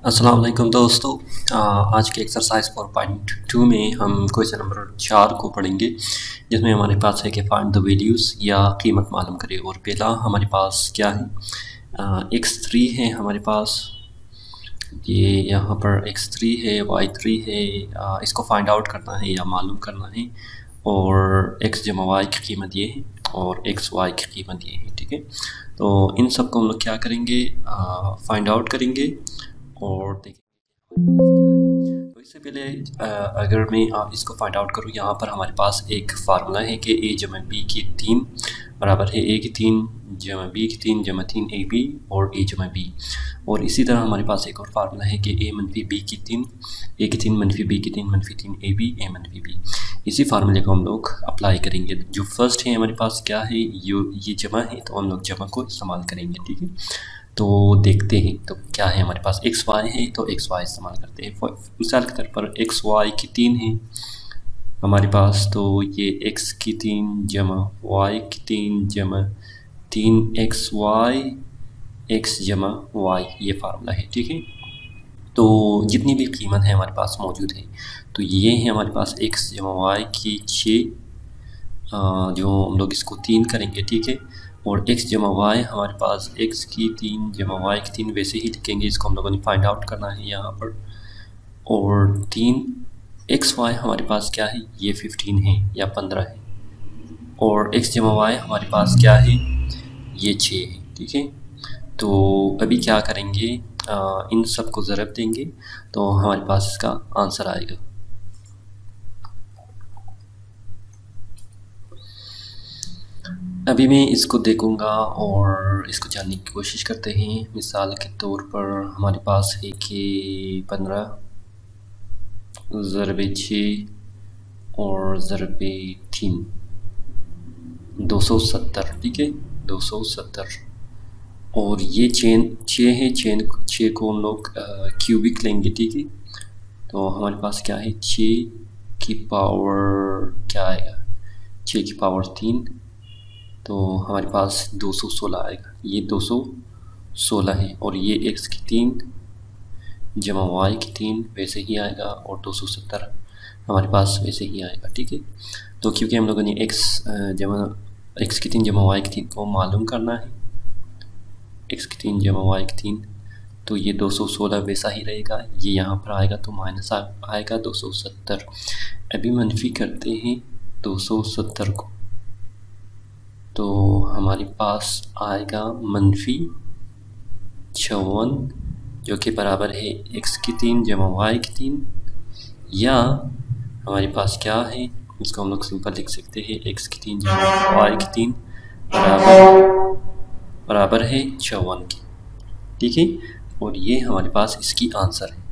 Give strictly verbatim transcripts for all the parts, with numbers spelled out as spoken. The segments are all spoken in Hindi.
अस्सलाम वालेकुम दोस्तों। आ, आज के एक्सरसाइज फोर पॉइंट टू में हम क्वेश्चन नंबर चार को पढ़ेंगे, जिसमें हमारे पास है कि फाइंड द वैल्यूज़ या कीमत मालूम करें। और पहला हमारे पास क्या है, एक्स थ्री है हमारे पास, ये यहाँ पर एक्स थ्री है, वाई थ्री है। आ, इसको फाइंड आउट करना है या मालूम करना है। और एक्स जमा वाई की कीमत ये है और एक्स वाई की कीमत ये है। ठीक है, तो इन सब को हम लोग क्या करेंगे, फाइंड आउट करेंगे और देखेंगे। तो इससे पहले अगर मैं इसको फाइंड आउट करूँ, यहाँ पर हमारे पास एक फार्मूला है कि ए जमा बी की तीन बराबर है ए की तीन जमा बी की तीन जमा तीन ए बी और ए जमा बी। और इसी तरह हमारे पास एक और फार्मूला है कि ए मनफी बी की तीन ए की तीन मनफी बी की तीन मनफी तीन ए बी ए मनफी बी। इसी फार्मूले को हम लोग अप्लाई करेंगे। जो फर्स्ट है हमारे पास क्या है, ये ये जमा है, तो हम लोग जमा को इस्तेमाल करेंगे। ठीक है, तो देखते हैं तो क्या है हमारे पास। एक्स वाई है तो एक्स वाई इस्तेमाल करते हैं। मिसाल के तौर पर एक्स वाई की तीन है हमारे पास, तो ये एक्स की तीन जमा वाई की तीन जमा तीन एक्स वाई एक्स जमा वाई, ये फार्मूला है। ठीक है, तो जितनी भी कीमत है हमारे पास मौजूद है, तो ये है हमारे पास एक्स जमा वाई की छः, जो हम लोग इसको तीन करेंगे। ठीक है, और x जमा वाई हमारे पास x की तीन जमा वाई की तीन वैसे ही लिखेंगे, इसको हम लोगों ने फाइंड आउट करना है यहाँ पर। और तीन एक्स वाई हमारे पास क्या है, ये फिफ्टीन है या पंद्रह है। और x जमा वाई हमारे पास क्या है, ये छः है। ठीक है, तो अभी क्या करेंगे, आ, इन सब को ज़रब देंगे तो हमारे पास इसका आंसर आएगा। अभी मैं इसको देखूंगा और इसको जानने की कोशिश करते हैं। मिसाल के तौर पर हमारे पास है कि पंद्रह ज़रबे छः और ज़रबे तीन, दो सौ सत्तर। ठीक है, दो सौ सत्तर। और ये चेन छः है, चेन छः को हम लोग क्यूबिक लेंगे। ठीक है, तो हमारे पास क्या है, छः की पावर क्या आएगा, छः की पावर तीन, तो हमारे पास दो सौ सोलह आएगा। ये दो सौ सोलह है। और ये एक्स की तीन जमा वाई की तीन वैसे ही आएगा और दो सौ सत्तर हमारे पास वैसे ही आएगा। ठीक है, तो क्योंकि हम लोगों ने एक्स जमा एक्स की तीन जमा वाई की तीन को मालूम करना है, एक्स की तीन जमा वाई की तीन, तो ये दो सौ सोलह वैसा ही रहेगा। ये यहाँ पर आएगा तो माइनस आएगा दो सौ सत्तर। अभी मनफी करते हैं दो सौ सत्तर को, तो हमारे पास आएगा मनफी चौवन, जो कि बराबर है एक्स की तीन जमा वाई की तीन, या हमारे पास क्या है, इसको हम लोग सिंपल लिख सकते हैं, एक्स की तीन जमा वाई की तीन बराबर बराबर है चौवन की। ठीक है, और ये हमारे पास इसकी आंसर है।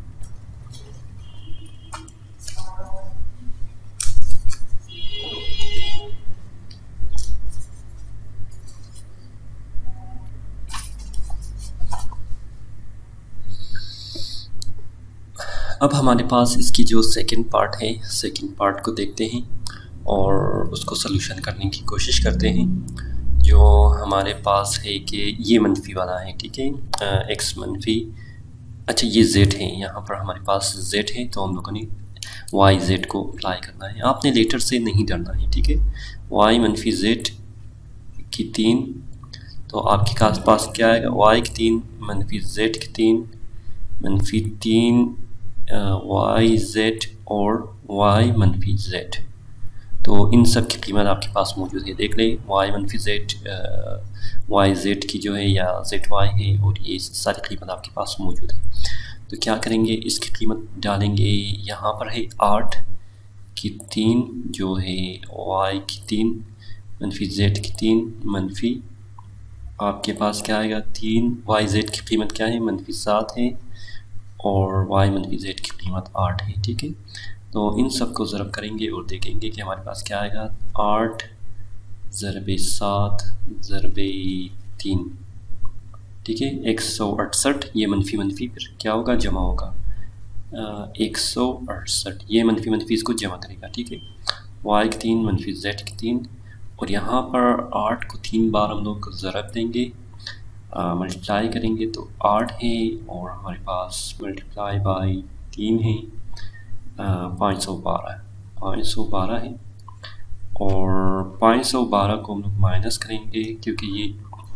अब हमारे पास इसकी जो सेकंड पार्ट है, सेकंड पार्ट को देखते हैं और उसको सलूशन करने की कोशिश करते हैं। जो हमारे पास है कि ये मनफी वाला है। ठीक है, एक्स मनफी, अच्छा ये जेड है, यहाँ पर हमारे पास जेड है, तो हम लोगों ने वाई जेड को अप्लाई करना है। आपने लेटर से नहीं डरना है। ठीक है, वाई मनफी जेड की तीन, तो आपके पास क्या आएगा, वाई की तीन मनफी जेड की तीन मनफी तीन वाई जेड और वाई मनफी जेड, तो इन सब की कीमत आपके पास मौजूद है। देख लें, वाई मनफी जेड वाई जेड की जो है या जेड वाई है, और ये सारी कीमत आपके पास मौजूद है। तो क्या करेंगे, इसकी कीमत डालेंगे। यहाँ पर है आठ की तीन जो है वाई की तीन मनफी जेड की तीन मनफी, आपके पास क्या आएगा, तीन वाई जेड की कीमत क्या है, मनफी सात है, और वाई मनफी जेड की कीमत आठ है। ठीक है, तो इन सब को ज़रब करेंगे और देखेंगे कि हमारे पास क्या आएगा, आठ ज़रबे सात ज़रबे तीन। ठीक है, एक सौ अड़सठ, ये मनफी मनफी फिर क्या होगा, जमा होगा, एक सौ अड़सठ, ये मनफी मनफी इसको जमा करेगा। ठीक है, वाई की तीन मनफी जेड की तीन, और यहाँ पर आठ को तीन बार हम लोग ज़रब देंगे। मल्टीप्लाई करेंगे तो आठ है और हमारे पास मल्टीप्लाई बाई तीन है पाँच सौ बारह पाँच सौ बारह है और पाँच सौ बारह को हम लोग माइनस करेंगे क्योंकि ये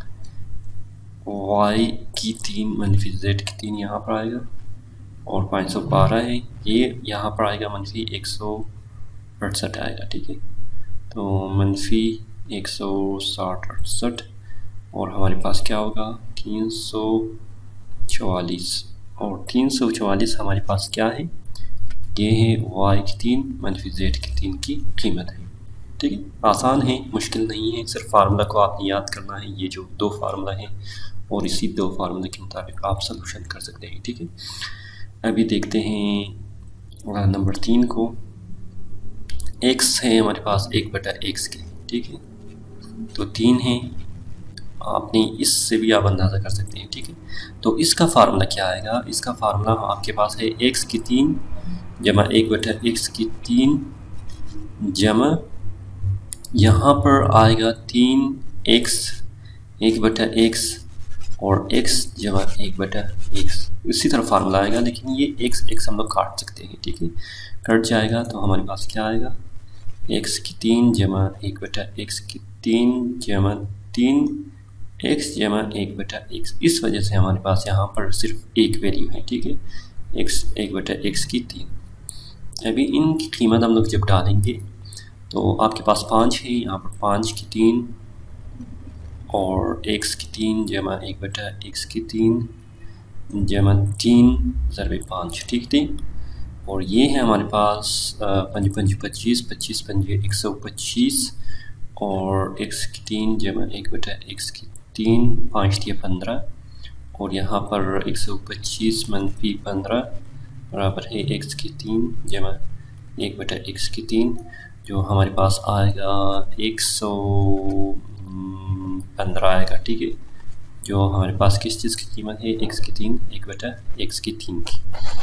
y की तीन मनफी z की तीन यहाँ पर आएगा और पाँच सौ बारह है ये यहाँ पर आएगा मनफी एक सौ अड़सठ आएगा। ठीक है, तो मनफी एक सौ साठ अड़सठ और हमारे पास क्या होगा तीन सौ चवालीस और तीन सौ चवालीस हमारे पास क्या है, ये है y की तीन मनफी z की तीन की कीमत है। ठीक है, आसान है, मुश्किल नहीं है, सिर्फ फार्मूला को आपने याद करना है। ये जो दो फार्मूला हैं और इसी दो फार्मूले के मुताबिक आप सलूशन कर सकते हैं। ठीक है, अभी देखते हैं नंबर तीन को। x है हमारे पास एक बटा एक्स के। ठीक है, तो तीन है, आपने इससे भी आप अंदाज़ा कर सकते हैं। ठीक है, तो इसका फार्मूला क्या आएगा, इसका फार्मूला आपके पास है x की तीन जमा एक बटा एक्स की तीन जमा यहाँ पर आएगा तीन एक्स एक बटा एक्स और x जमा एक बटा एक्स। इसी तरह फार्मूला आएगा लेकिन ये x x हम लोग काट सकते हैं। ठीक है, कट जाएगा तो हमारे पास क्या आएगा x की तीन जमा एक बटा एक्स की तीन जमा तीन x जमा एक बटा एक्स। इस वजह से हमारे पास यहाँ पर सिर्फ एक वैल्यू है। ठीक है, x एक बटा एक्स की तीन। अभी इनकी कीमत हम लोग जब डालेंगे तो आपके पास पाँच है, यहाँ पर पाँच की तीन और x की तीन जमा एक बटा एक्स की तीन जमा तीन ज़रबे पाँच। ठीक थी, और ये है हमारे पास पंज पंज पच्चीस पच्चीस पंजे एक सौ पच्चीस और x की तीन जमा एक बटा एक्स की तीन पाँच दिया पंद्रह और यहाँ पर एक सौ पच्चीस मनफी पंद्रह बराबर है x की तीन जमा एक बटा एक्स की तीन जो हमारे पास आएगा एक सौ पंद्रह आएगा। ठीक है, जो हमारे पास किस चीज़ की कीमत है x की तीन एक बटा एक्स की तीन की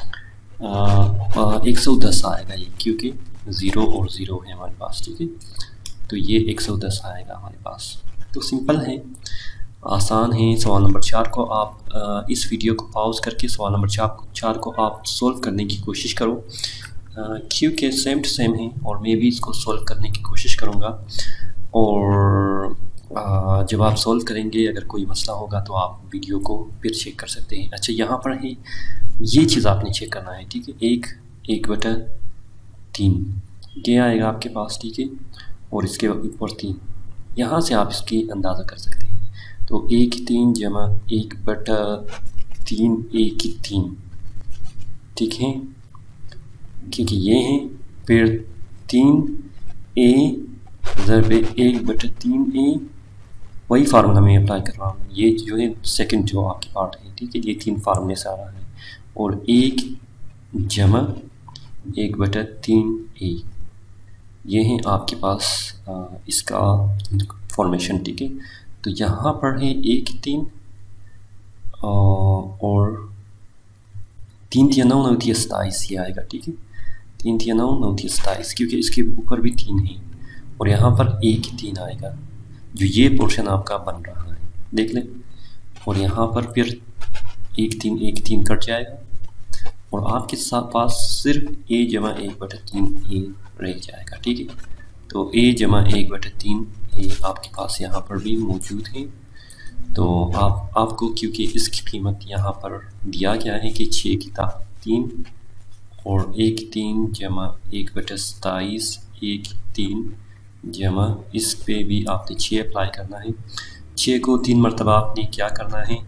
एक सौ दस आएगा ये, क्योंकि ज़ीरो और ज़ीरो है हमारे पास। ठीक है, तो ये एक सौ दस आएगा हमारे पास। तो सिंपल है, आसान है। सवाल नंबर चार को आप आ, इस वीडियो को पॉज करके सवाल नंबर चार चार को आप सोल्व करने की कोशिश करो क्योंकि सेम टू सेम है और मैं भी इसको सोल्व करने की कोशिश करूँगा। और आ, जब आप सोल्व करेंगे अगर कोई मसला होगा तो आप वीडियो को फिर चेक कर सकते हैं। अच्छा, यहाँ पर है ये चीज़ आपने चेक करना है। ठीक है, एक एक बटा तीन ये आएगा आपके पास। ठीक है, और इसके ऊपर तीन, यहाँ से आप इसकी अंदाज़ा कर सकते हैं। तो एक तीन जमा एक बटा तीन एक की तीन। ठीक है, क्योंकि ये है फिर तीन ए ज़रबे एक बटा तीन ए, वही फार्मूला मैं अप्लाई कर रहा हूँ। ये जो है सेकंड जो आपकी पार्ट है। ठीक है, ये तीन फार्मूले से आ रहा है और एक जमा एक बटा तीन ए, ये है आपके पास आ, इसका फॉर्मेशन। ठीक है, तो यहाँ पर है एक तीन आ, और तीन तिया नौ नौ तिया सताईस ये आएगा। ठीक है, तीन तिया नौ नौ तिया सताईस क्योंकि इसके ऊपर भी तीन है और यहाँ पर एक ही तीन आएगा जो ये पोर्शन आपका बन रहा है, देख लें। और यहाँ पर फिर एक तीन एक तीन कट जाएगा और आपके साथ पास सिर्फ ए जमा एक बटा तीन ए रह जाएगा। ठीक है, तो ए जमा एक बटा तीन ए आपके पास यहाँ पर भी मौजूद है। तो आप आपको क्योंकि इसकी कीमत यहाँ पर दिया गया है कि छः की ताकत तीन और एक तीन जमा एक बटा सताईस एक तीन जमा इस पे भी आपने छः अप्लाई करना है। छः को तीन मरतबा आपने क्या करना है,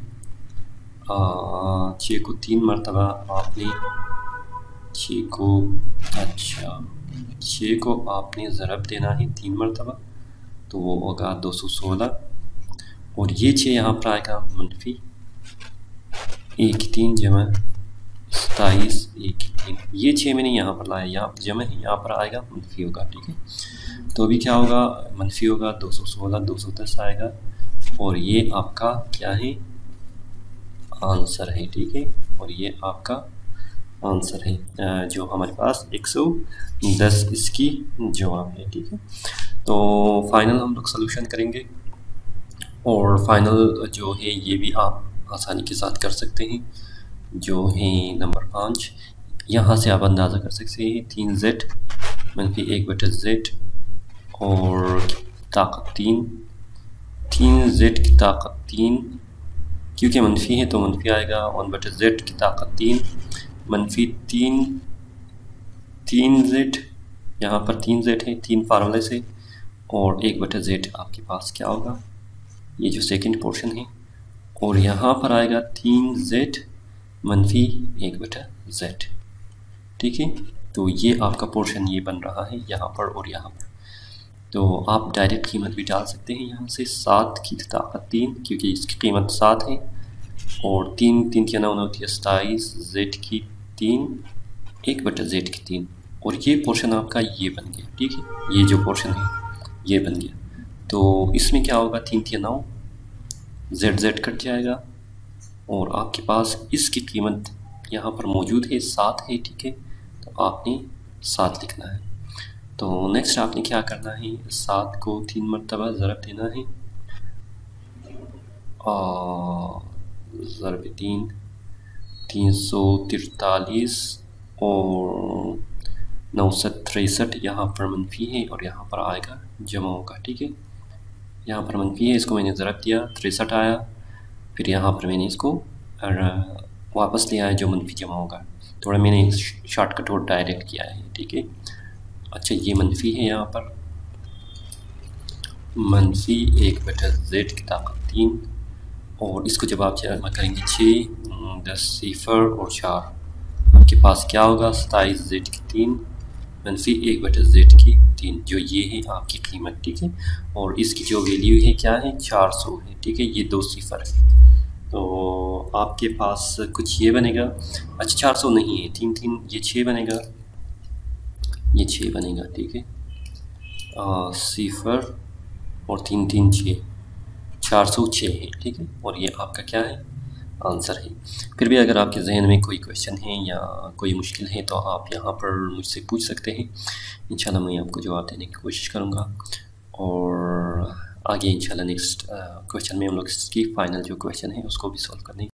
छः को तीन मरतबा आपने छः को अच्छा छः को आपने ज़रब देना है तीन मरतबा, तो वो होगा दो सौ सोलह और ये छः यहाँ पर आएगा मनफी एक तीन जमा सताईस एक तीन। ये छः मैंने यहाँ पर लाया, यहाँ पर जमा है, यहाँ पर आएगा मनफी होगा। ठीक है, तो अभी क्या होगा, मनफी होगा दो सौ सोलह दो सौ दस आएगा और ये आपका क्या है, आंसर है। ठीक है, और ये आपका आंसर है जो हमारे पास एक सौ दस इसकी जवाब है। ठीक है, तो फाइनल हम लोग सॉल्यूशन करेंगे और फाइनल जो है ये भी आप आसानी के साथ कर सकते हैं, जो है नंबर पाँच। यहाँ से आप अंदाज़ा कर सकते हैं तीन जेड मनफी एक बटा जेड और ताकत तीन, तीन जेड की ताकत तीन, क्योंकि मनफी है तो मनफी आएगा, वन बटा जेड की ताकत तीन मनफी तीन, तीन जेड, यहाँ पर तीन जेड है तीन फार्मूले से, और एक बटा जेड आपके पास क्या होगा, ये जो सेकंड पोर्शन है, और यहाँ पर आएगा तीन जेड मनफी एक बटा जेड। ठीक है, तो ये आपका पोर्शन ये बन रहा है यहाँ पर और यहाँ पर। तो आप डायरेक्ट कीमत भी डाल सकते हैं यहाँ से, सात की ताकत तीन, क्योंकि इसकी कीमत सात है, और तीन तीन की नौ होती है सताईस, जेड की तीन, एक बटा जेड की तीन, और ये पोर्शन आपका ये बन गया। ठीक है, ये जो पोर्शन है ये बन गया। तो इसमें क्या होगा, तीन तीन नौ, जेड जेड कट जाएगा, और आपके पास इसकी कीमत यहाँ पर मौजूद है सात है। ठीक है, तो आपने सात लिखना है। तो नेक्स्ट आपने क्या करना है, सात को तीन मरतबा ज़रब देना है, और ज़रब तीन तीन सौ तिरतालीस और नौ सौ तिरसठ, यहाँ पर मनफी है और यहाँ पर आएगा जमा होगा। ठीक है, यहाँ पर मनफी है, इसको मैंने ज़रब दिया, तिरसठ आया, फिर यहाँ पर मैंने इसको वापस लिया है जो मनफी जमा होगा। थोड़ा मैंने शॉर्टकट और डायरेक्ट किया है। ठीक है, अच्छा ये मनफी है, यहाँ पर मनफी एक बटा जेड की ताकत तीन, और इसको जब आप जमा करेंगे छः, दस सिफर और चार, आपके पास क्या होगा, सताईस जेड की तीन मनफी एक बटा जेड की तीन, जो ये है आपकी कीमत। ठीक है, और इसकी जो वैल्यू है क्या है, चार सौ है। ठीक है, ये दो सिफर है, तो आपके पास कुछ ये बनेगा। अच्छा चार सौ नहीं है, तीन तीन ये छः बनेगा, ये छः बनेगा। ठीक है, सिफर और तीन तीन छः, चार सौ छः है। ठीक है, और ये आपका क्या है, आंसर है। फिर भी अगर आपके जहन में कोई क्वेश्चन है या कोई मुश्किल है तो आप यहाँ पर मुझसे पूछ सकते हैं, इंशाल्लाह मैं आपको जवाब देने की कोशिश करूँगा। और आगे इंशाल्लाह नेक्स्ट क्वेश्चन में हम लोग इसकी फाइनल जो क्वेश्चन है उसको भी सॉल्व करने